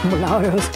Πολλά ωραίος.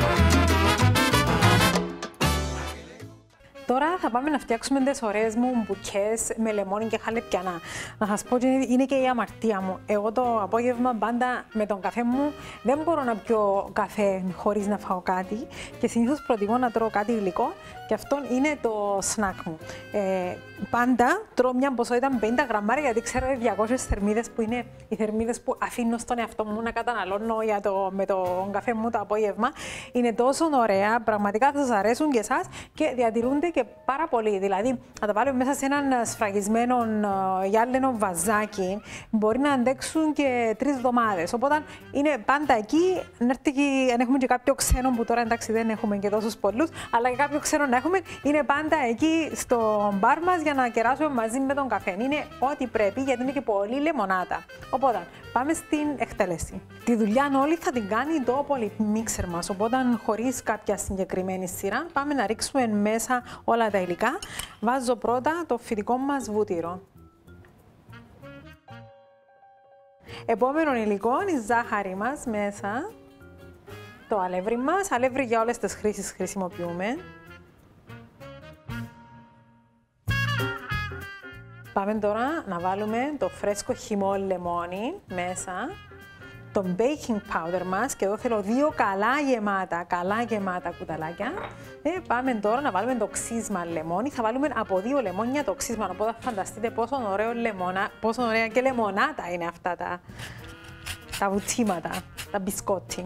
Τώρα θα πάμε να φτιάξουμε τις ωραίες μου μπουκές με λεμόνι και χαλεπιανά. Να σας πω ότι είναι και η αμαρτία μου. Εγώ το απόγευμα πάντα με τον καφέ μου δεν μπορώ να πιω καφέ χωρίς να φάω κάτι και συνήθως προτιμώ να τρώω κάτι γλυκό και αυτό είναι το σνακ μου. Πάντα τρώω μια ποσότητα 50 γραμμάρια γιατί ξέρω 200 θερμίδες που είναι οι θερμίδες που αφήνω στον εαυτό μου να καταναλώνω με τον καφέ μου το απόγευμα. Είναι τόσο ωραία, πραγματικά θα σας αρέσουν και εσάς και διατηρούνται και πάρα πολύ. Δηλαδή, να τα βάλουμε μέσα σε έναν σφραγισμένο γυάλινο βαζάκι, μπορεί να αντέξουν και 3 εβδομάδες. Οπότε είναι πάντα εκεί. Αν έχουμε και κάποιο ξένο που τώρα εντάξει δεν έχουμε και τόσους πολλούς, αλλά και κάποιο ξένο να έχουμε, είναι πάντα εκεί στο μπαρ μας για να κεράσουμε μαζί με τον καφέ. Είναι ό,τι πρέπει γιατί είναι και πολύ λεμονάτα. Οπότε πάμε στην εκτέλεση. Τη δουλειά όλη θα την κάνει το πολυμίξερ μας. Οπότε χωρίς κάποια συγκεκριμένη σειρά, πάμε να ρίξουμε μέσα όλα τα υλικά. Βάζω πρώτα το φυτικό μας βούτυρο. Επόμενο υλικό, η ζάχαρη μας μέσα. Το αλεύρι μας. Αλεύρι για όλες τις χρήσεις χρησιμοποιούμε. Πάμε τώρα να βάλουμε το φρέσκο χυμό λεμόνι μέσα. Το baking powder μας και εδώ θέλω 2 καλά γεμάτα κουταλάκια. Πάμε τώρα να βάλουμε το ξύσμα λεμόνι. Θα βάλουμε από 2 λεμόνια το ξύσμα. Οπότε φανταστείτε πόσο ωραία και λεμονάτα είναι αυτά τα βουτήματα, τα μπισκότι.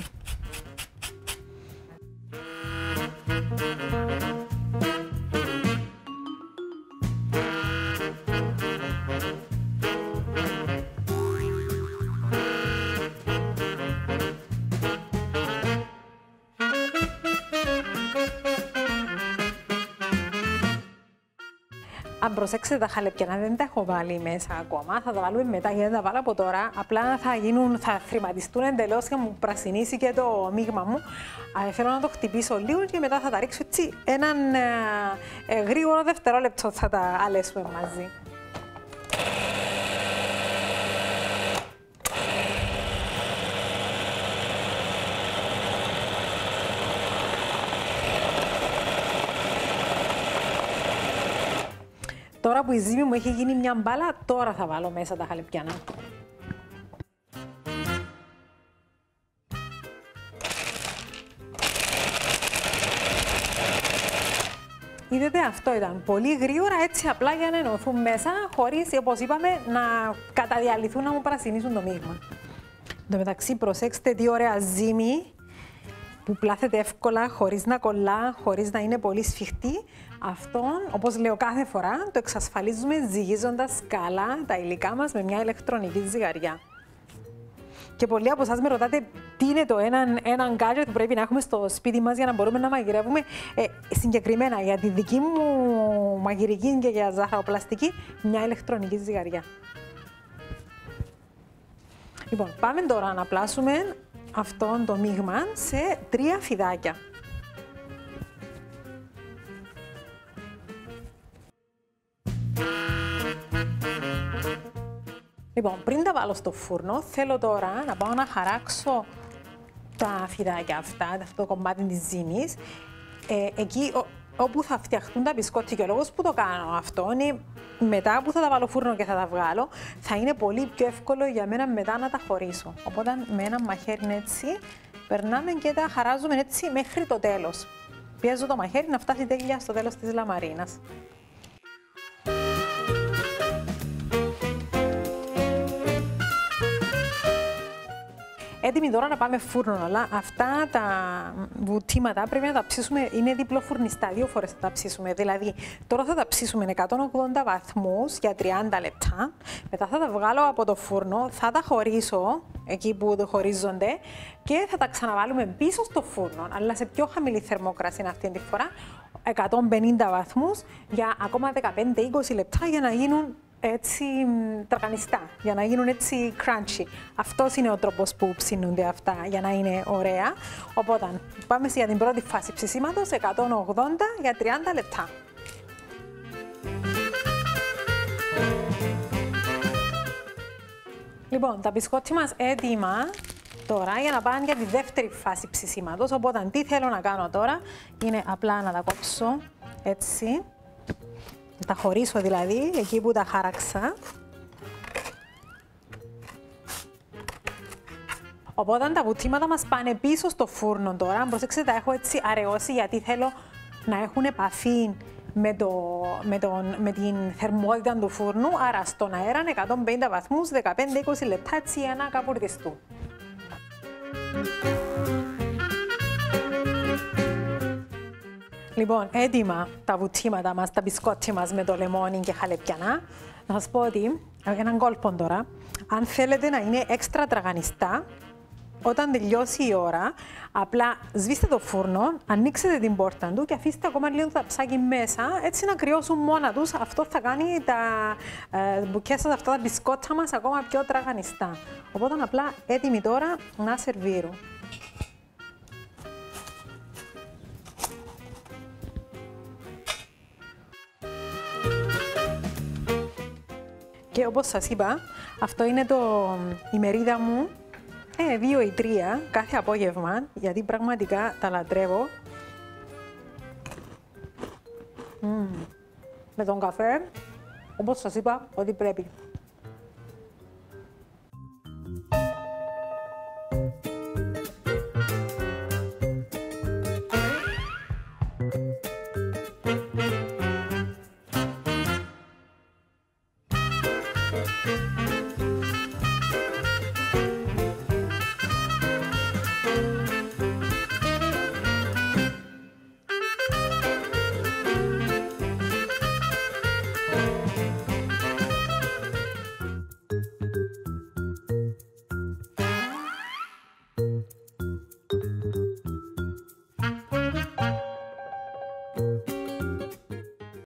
Αν προσέξετε τα χαλεπιανά δεν τα έχω βάλει μέσα ακόμα, θα τα βάλουμε μετά γιατί δεν τα βάλω από τώρα. Απλά θα θρηματιστούν εντελώς και μου πρασινίσει και το μείγμα μου. Θέλω να το χτυπήσω λίγο και μετά θα τα ρίξω έτσι έναν γρήγορο δευτερόλεπτο θα τα αλέσουμε μαζί. Τώρα που η ζύμη μου έχει γίνει μια μπάλα, τώρα θα βάλω μέσα τα χαλεπιανά. Είδατε, αυτό ήταν πολύ γρήγορα, έτσι απλά για να ενωθούν μέσα, χωρίς, όπως είπαμε, να καταδιαλυθούν, να μου πρασινίσουν το μείγμα. Εν τω μεταξύ, προσέξτε τι ωραία ζύμη που πλάθεται εύκολα, χωρίς να κολλά, χωρίς να είναι πολύ σφιχτή. Αυτόν, όπως λέω κάθε φορά, το εξασφαλίζουμε ζυγίζοντας καλά τα υλικά μας με μια ηλεκτρονική ζυγαριά. Και πολλοί από εσάς με ρωτάτε τι είναι το έναν gadget που πρέπει να έχουμε στο σπίτι μας για να μπορούμε να μαγειρεύουμε. Συγκεκριμένα για τη δική μου μαγειρική και για ζαχαροπλαστική, μια ηλεκτρονική ζυγαριά. Λοιπόν, πάμε τώρα να πλάσουμε αυτό το μείγμα σε 3 φιδάκια. Λοιπόν, πριν τα βάλω στο φούρνο, θέλω τώρα να πάω να χαράξω τα φιδάκια αυτά, αυτό το κομμάτι της ζύμης, εκεί όπου θα φτιαχτούν τα μπισκότη. Και ο λόγος που το κάνω αυτό είναι μετά που θα τα βάλω φούρνο και θα τα βγάλω, θα είναι πολύ πιο εύκολο για μένα μετά να τα χωρίσω. Οπότε με ένα μαχαίρι έτσι, περνάμε και τα χαράζουμε έτσι μέχρι το τέλος. Πιέζω το μαχαίρι να φτάσει τέλεια στο τέλος της λαμαρίνας. Έτοιμοι τώρα να πάμε φούρνο, αλλά αυτά τα βουτήματα πρέπει να τα ψήσουμε, είναι διπλοφουρνιστά, 2 φορές θα τα ψήσουμε. Δηλαδή, τώρα θα τα ψήσουμε 180 βαθμούς για 30 λεπτά, μετά θα τα βγάλω από το φούρνο, θα τα χωρίσω εκεί που χωρίζονται και θα τα ξαναβάλουμε πίσω στο φούρνο, αλλά σε πιο χαμηλή θερμοκρασία αυτή τη φορά, 150 βαθμούς για ακόμα 15-20 λεπτά για να γίνουν έτσι τραγανιστά, για να γίνουν έτσι crunchy. Αυτός είναι ο τρόπος που ψήνονται αυτά για να είναι ωραία. Οπότε πάμε για την πρώτη φάση ψησίματος, 180 για 30 λεπτά. Λοιπόν, τα μπισκότι μας έτοιμα. Τώρα, για να πάνε για τη δεύτερη φάση ψησίματος, οπότε τι θέλω να κάνω τώρα, είναι απλά να τα κόψω έτσι, να τα χωρίσω δηλαδή, εκεί που τα χάραξα. Οπότε τα βουτήματα μας πάνε πίσω στο φούρνο τώρα. Προσέξτε, τα έχω έτσι αραιώσει γιατί θέλω να έχουν επαφή με την θερμότητα του φούρνου. Άρα στον αέρα 150 βαθμούς, 15-20 λεπτά έτσι για να καπουρδιστούν. Λοιπόν, έτοιμα τα βουτήματα μας, τα μπισκότσι μας με το λεμόνι και χαλεπιανά. Να σας πω ότι, έναν κόλπο τώρα, αν θέλετε να είναι έξτρα τραγανιστά, όταν τελειώσει η ώρα, απλά σβήστε το φούρνο, ανοίξετε την πόρτα του και αφήστε ακόμα λίγο τα ψάκι μέσα, έτσι να κρυώσουν μόνα τους. Αυτό θα κάνει τα μπουκές σας, αυτά τα μπισκότσα μας ακόμα πιο τραγανιστά. Οπότε απλά έτοιμοι τώρα να σερβίρουν. Και όπως σας είπα, αυτό είναι η μερίδα μου, 2 ή 3 κάθε απόγευμα, γιατί πραγματικά τα λατρεύω. Με τον καφέ, όπως σας είπα, ό,τι πρέπει.